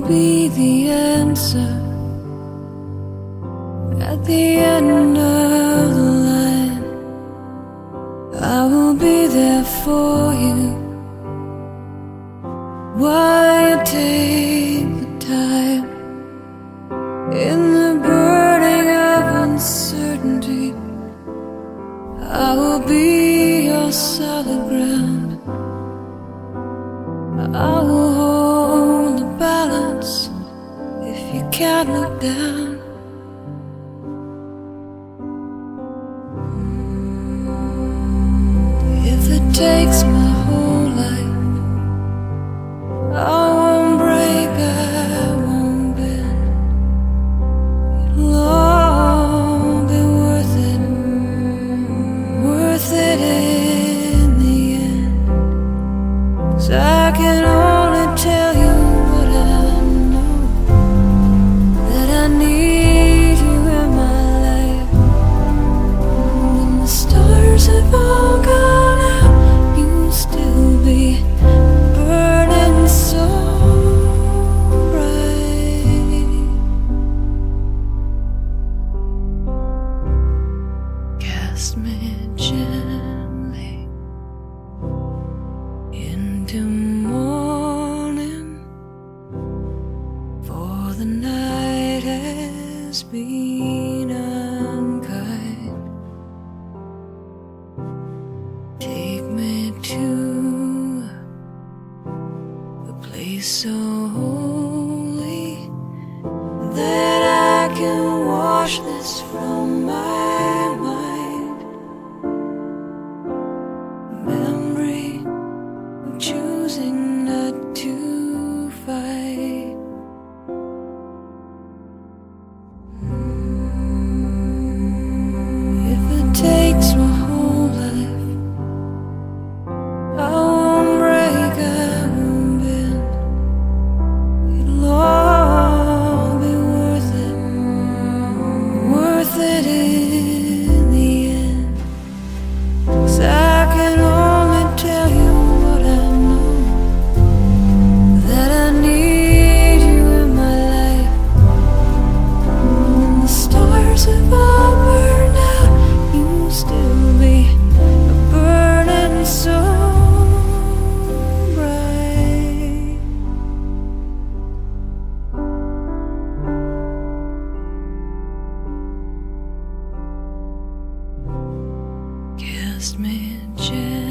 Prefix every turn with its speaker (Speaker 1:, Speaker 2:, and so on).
Speaker 1: be the answer at the end of the line. I will be there for you while you take the time. In the burning of uncertainty, I will be your solid ground. I will hold the balance if you can't look down. If it takes my whole life, I won't break, I won't bend. It'll all be worth it in the end. 'Cause I can only tell you what I know, that I need you in my life. When the stars have all gone out, you'll still be burning so bright. Cast me gently into morning, for the night has been unkind. Take me to a place so holy that I can wash this from my mind. Memory of choosing not to fight. If it takes my whole life, I won't break, I won't bend. It'll all be worth it in the end. 'Cause I can only tell you what I know, that I need you in my life. When the stars have all burned out, you'll still be burning so bright. Cast me gently